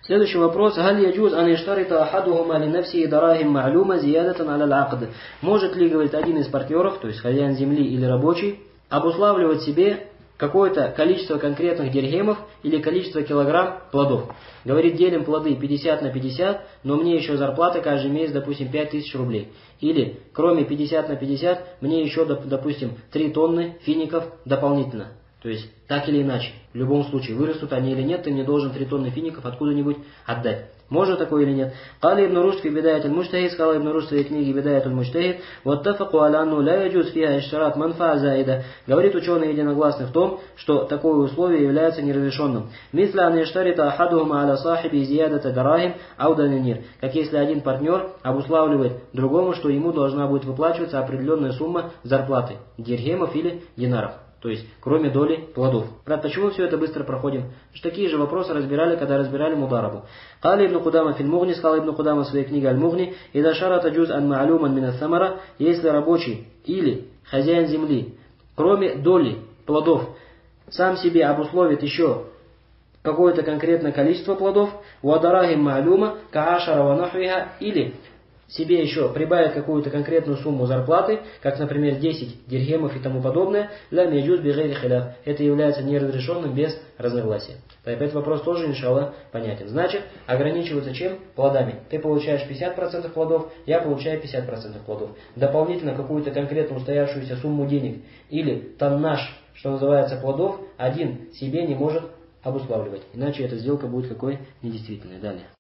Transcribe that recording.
Следующий вопрос. Галь яджуз ан иштарита ахадухума ли нафси дарахим ма'лума зиядатан аля ал-акд. Может ли, говорит, один из партнеров, то есть хозяин земли или рабочий, обуславливать себе какое-то количество конкретных дирхемов или количество килограмм плодов? Говорит, делим плоды 50 на 50, но мне еще зарплата каждый месяц, допустим, 5000 рублей. Или, кроме 50 на 50, мне еще, допустим, 3 тонны фиников дополнительно. То есть, так или иначе, в любом случае, вырастут они или нет, ты мне должен 3 тонны фиников откуда-нибудь отдать. Можно такое или нет? Кали ибн Рушд фи бидаят аль-муджтахид, сказал ибн Рушд в своей книге бидаят аль-муджтахид, ваттафаку аля анну ля яджуз фиха иштарат манфа заида. Говорит ученые единогласны в том, что такое условие является неразрешенным. Мисля ан иштарита ахадухума аля сахиби зиядата дарахим ауданинир. Как если один партнер обуславливает другому, что ему должна будет выплачиваться определенная сумма зарплаты, дирхемов или динаров. То есть, кроме доли плодов. Брат, почему все это быстро проходим? Потому что такие же вопросы разбирали, когда разбирали мударабу. Кали ибн Кудама филь Мугни, сказал ибн Кудама в своей книге Аль-Мугни, «Ида шарата джуз ан ма'алюман мина самара», если рабочий или хозяин земли, кроме доли плодов, сам себе обусловит еще какое-то конкретное количество плодов, «Вадарахим ма'алюма каашара ва нахвиха», или себе еще прибавит какую-то конкретную сумму зарплаты, как, например, 10 дирхемов и тому подобное, лям яджуз би гайри хиляф. Это является неразрешенным без разногласия. Этот вопрос тоже, иншаллах, понятен. Значит, ограничиваться чем? Плодами. Ты получаешь 50% плодов, я получаю 50% плодов. Дополнительно какую-то конкретную устоявшуюся сумму денег или тоннаж, что называется, плодов, один себе не может обуславливать. Иначе эта сделка будет какой? Недействительной. Далее.